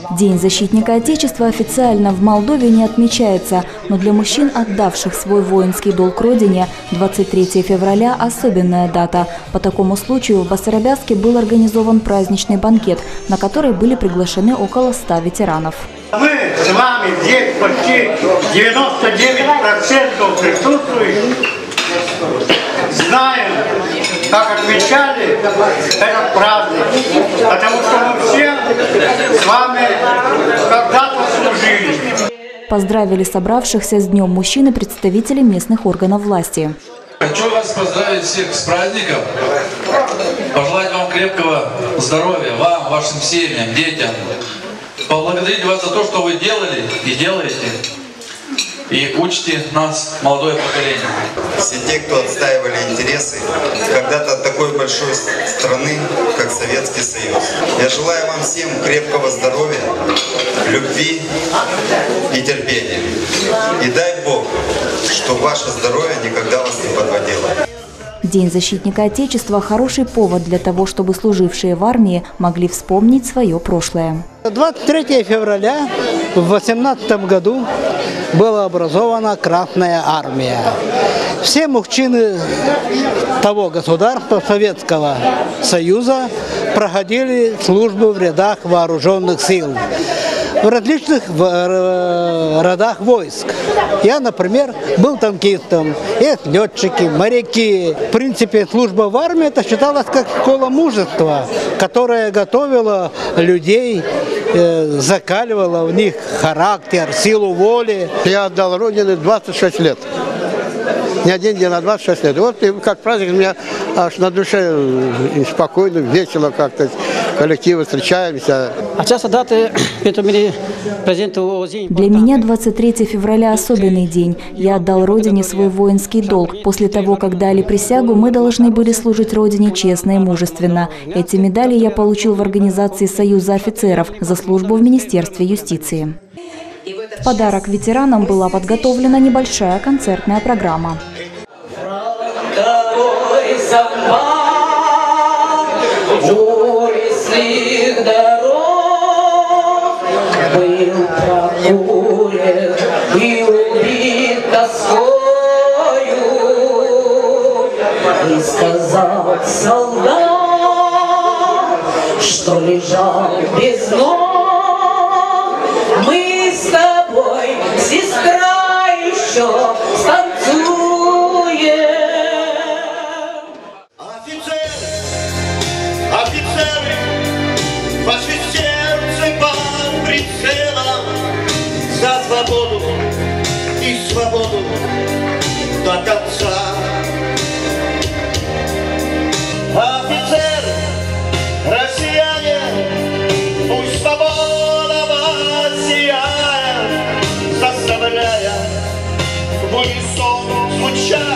День защитника Отечества официально в Молдове не отмечается, но для мужчин, отдавших свой воинский долг Родине, 23 февраля – особенная дата. По такому случаю в Басарабяске был организован праздничный банкет, на который были приглашены около 100 ветеранов. Мы с вами здесь почти 99% присутствующих знаем, как отмечали этот праздник, потому что мы все с вами когда-то служили. Поздравили собравшихся с Днем мужчины представители местных органов власти. Хочу вас поздравить всех с праздником, пожелать вам крепкого здоровья, вам, вашим семьям, детям, поблагодарить вас за то, что вы делали и делаете. И учите нас, молодое поколение. Все те, кто отстаивали интересы когда-то такой большой страны, как Советский Союз. Я желаю вам всем крепкого здоровья, любви и терпения. И дай Бог, чтобы ваше здоровье никогда вас не подводило. День защитника Отечества – хороший повод для того, чтобы служившие в армии могли вспомнить свое прошлое. 23 февраля в 18 году была образована Красная армия. Все мужчины того государства, Советского Союза, проходили службу в рядах вооруженных сил, в различных родах войск. Я, например, был танкистом, есть летчики, моряки. В принципе, служба в армии это считалось как школа мужества, которая готовила людей, закаливала в них характер, силу воли. Я отдал Родине 26 лет. Не один день, а 26 лет. Вот как праздник у меня аж на душе спокойно, весело как-то. Коллективы встречаемся. Для меня 23 февраля – особенный день. Я отдал Родине свой воинский долг. После того, как дали присягу, мы должны были служить Родине честно и мужественно. Эти медали я получил в организации Союза офицеров за службу в Министерстве юстиции. В подарок ветеранам была подготовлена небольшая концертная программа. Был прокурен и убит тоскою, и сказал солдат, что лежал без ног. Мы с тобой, сестра, еще станцуем. Офицеры, ваши сердце под прицелом за свободу и свободу до конца. Офицеры, россияне, пусть свобода вас сияет, заставляя в унисон звучать